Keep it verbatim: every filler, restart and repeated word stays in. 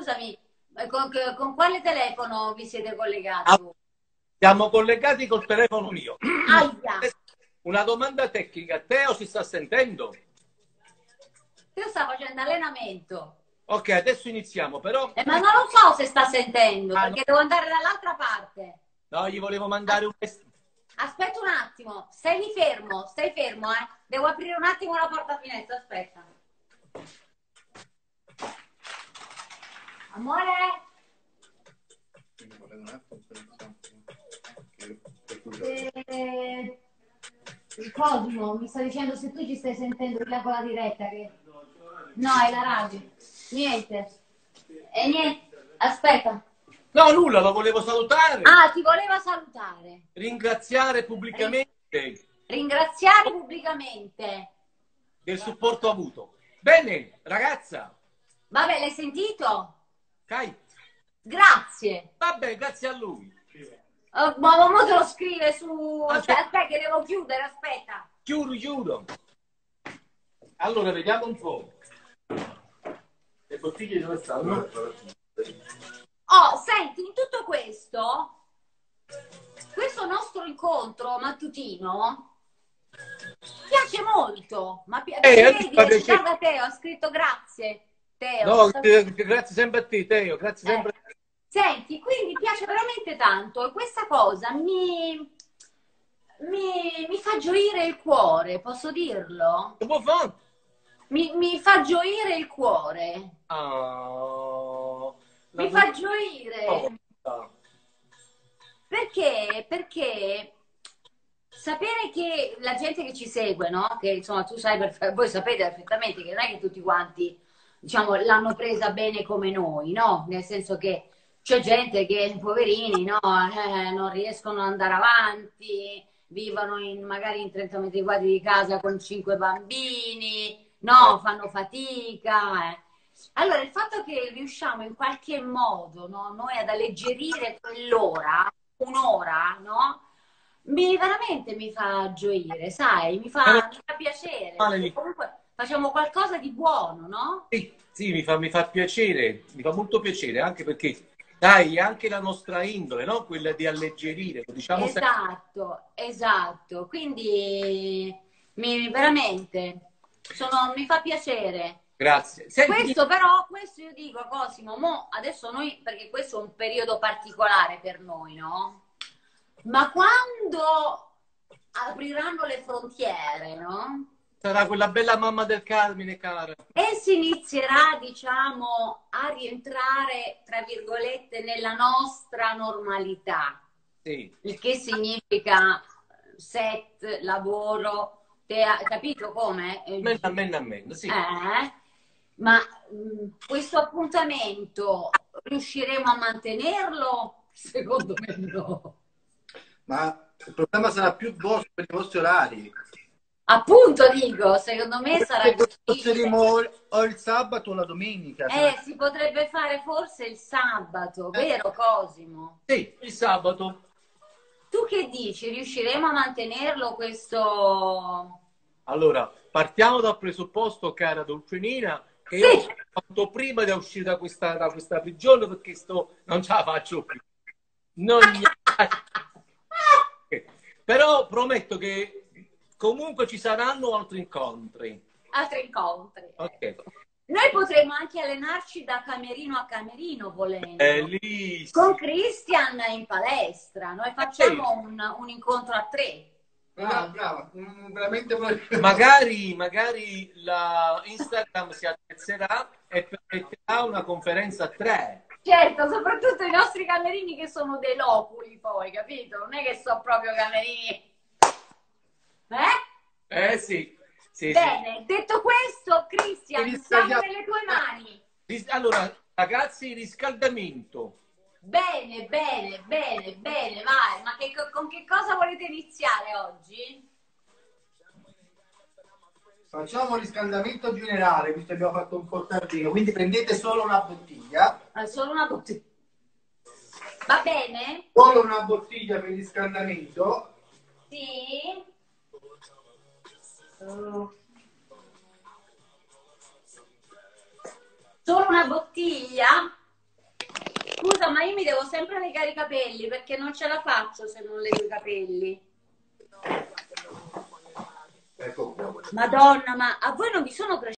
scusami, con, con quale telefono vi siete collegati? Ah, siamo collegati col telefono mio. Aia! Una domanda tecnica. Teo si sta sentendo? Io sto facendo allenamento. Ok, adesso iniziamo, però... Eh, ma non lo so se sta sentendo, Ah, perché devo andare dall'altra parte. no, gli volevo mandare un... Aspetta un attimo, stai fermo, stai fermo, eh. Devo aprire un attimo la porta finestra, aspetta. Amore? Eh, Cosimo, mi sta dicendo se tu ci stai sentendo là con la diretta che... No, è la radio. Niente. E niente, aspetta. No, nulla, lo volevo salutare. Ah, ti voleva salutare. Ringraziare pubblicamente Ringraziare pubblicamente. del supporto avuto. Bene, ragazza. Vabbè, l'hai sentito? Kai. Grazie. Vabbè, grazie a lui. Oh, ma mo te lo scrive su... Ah, Aspetta, aspetta, che devo chiudere, aspetta. Chiudo, chiudo. Allora, vediamo un po'. Le bottiglie dove stanno? Oh, senti, in tutto questo, questo nostro incontro mattutino piace molto. Ma pi- Eh, vedi, fa piacere. guarda Teo, ha scritto grazie. Teo. No, eh, grazie sempre a te, Teo, grazie Eh, sempre a te. Senti, quindi piace veramente tanto e questa cosa mi, mi, mi fa gioire il cuore, posso dirlo? Che può fare? Mi, mi fa gioire il cuore. Ah, la Mi fa gioire. tua- Perché? Perché sapere che la gente che ci segue, no? Che insomma tu sai, perfe- voi sapete perfettamente che non è che tutti quanti, diciamo, l'hanno presa bene come noi, no? Nel senso che c'è gente che, poverini, no? Eh, non riescono ad andare avanti, vivono in, magari in trenta metri quadri di casa con cinque bambini, no? Fanno fatica, eh. Allora, il fatto che riusciamo in qualche modo, no, noi ad alleggerire quell'ora, un'ora, no? Mi veramente mi fa gioire, sai, mi fa, mi fa piacere. Perché comunque facciamo qualcosa di buono, no? Sì, sì, mi fa, mi fa piacere, mi fa molto piacere, anche perché, dai, è anche la nostra indole, no? Quella di alleggerire, lo diciamo sempre. Esatto, esatto. Quindi mi, veramente sono, mi fa piacere. Grazie. Senti, Questo però, questo io dico, Cosimo, mo adesso noi, perché questo è un periodo particolare per noi, no? Ma quando apriranno le frontiere, no? sarà quella bella mamma del Carmine, cara. E si inizierà, diciamo, a rientrare, tra virgolette, nella nostra normalità. Sì. Il che significa set, lavoro, te, capito come? Amen, amen, amen, sì. Eh? Ma mh, questo appuntamento riusciremo a mantenerlo? Secondo me no. Ma il problema sarà più vostro per i vostri orari. Appunto dico, secondo me sarà Se difficile. saremo o il sabato o la domenica. Eh, sarà- si potrebbe fare forse il sabato, vero Cosimo? Sì, il sabato. Tu che dici? Riusciremo a mantenerlo questo... Allora, partiamo dal presupposto, cara Dolcenina, che Sì. io ho fatto prima di uscire da questa, da questa prigione perché sto, non ce la faccio più. Non mi... Però prometto che comunque ci saranno altri incontri. Altri incontri. Ok. Noi potremmo anche allenarci da camerino a camerino, volendo. Bellissimo. Con Christian in palestra. Noi facciamo un, un incontro a tre. Brava, brava, mm, veramente brava. Magari, magari la Instagram si attrezzerà e permetterà una conferenza a tre. Certo, soprattutto i nostri camerini che sono dei loculi poi, capito? Non è che sono proprio camerini... Eh? Eh sì. Sì, Bene, sì. detto questo, Christian, Devi siamo stagliare- nelle tue mani. Ris- Allora, ragazzi, riscaldamento. Bene, bene, bene, bene, vai. Ma che, con che cosa volete iniziare oggi? Facciamo un riscaldamento generale, visto che abbiamo fatto un po' tardino. Quindi prendete solo una bottiglia. Ah, solo una bottiglia. Va bene? Solo una bottiglia per il riscaldamento. Sì. Oh. Solo una bottiglia? Scusa, ma io mi devo sempre legare i capelli perché non ce la faccio se non lego i capelli. Ecco. Madonna, ma a voi non vi sono cresciuti?